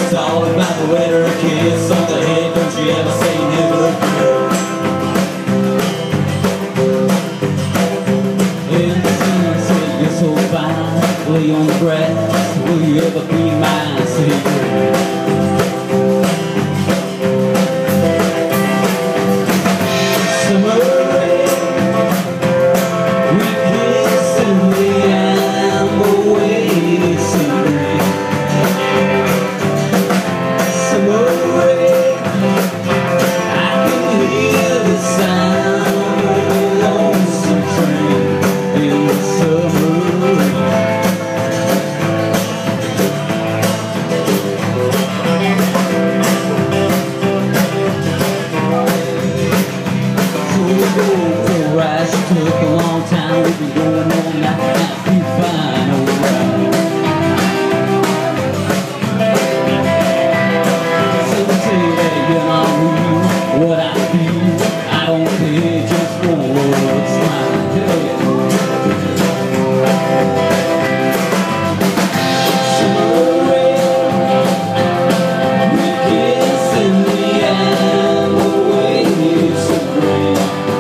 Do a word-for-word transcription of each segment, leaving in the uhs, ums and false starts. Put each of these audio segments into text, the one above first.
It's all about the weather, a kiss on the head. Don't you ever say never again. And the sun said you're so fine, lay on the grass. Will you ever be mine? Say summer rain, we kiss in the amber waves and rain. Summer rain, I can hear the sound of a lonesome train in the summer rain. Right, she took a long time. We've been going all night. Now you fine, alright. So they say that you're not real. What I feel, I don't care. Just one word, smile. Summer rain, we kiss in the amber waves of rain.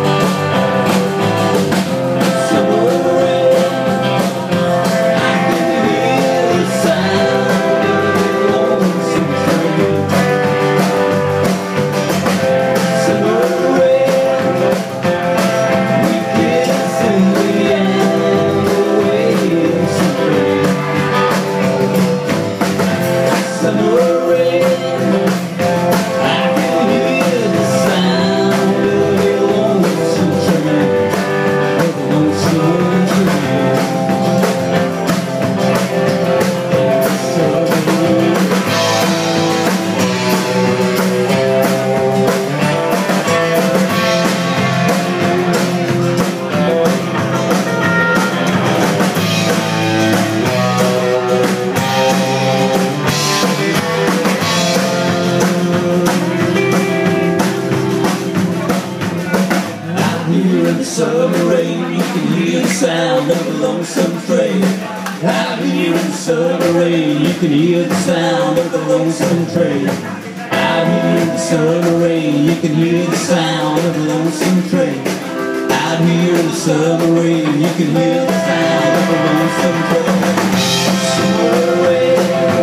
Summer rain, you can hear the sound of a lonesome train. Out here in the summer rain, you can hear the sound of a lonesome train. Out here in the summer rain, you can hear the sound of a lonesome train. Out here in the summer rain, you can hear the sound of a lonesome train. Summer rain,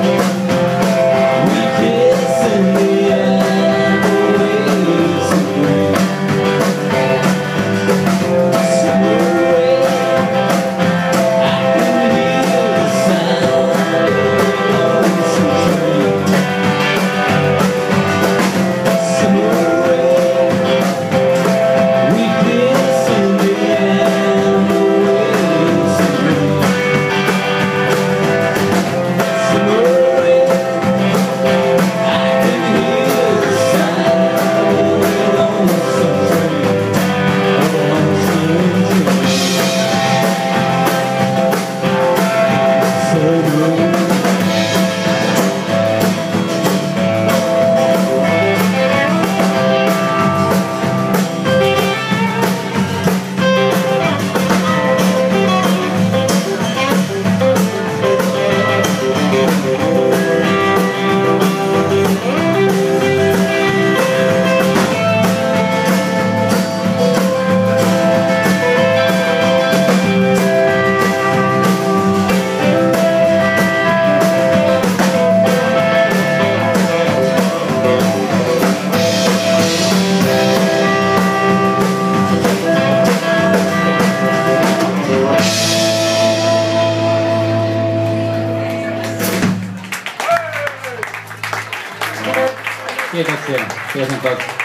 we kiss in the amber waves of rain. Kiitoksia. Kiitos.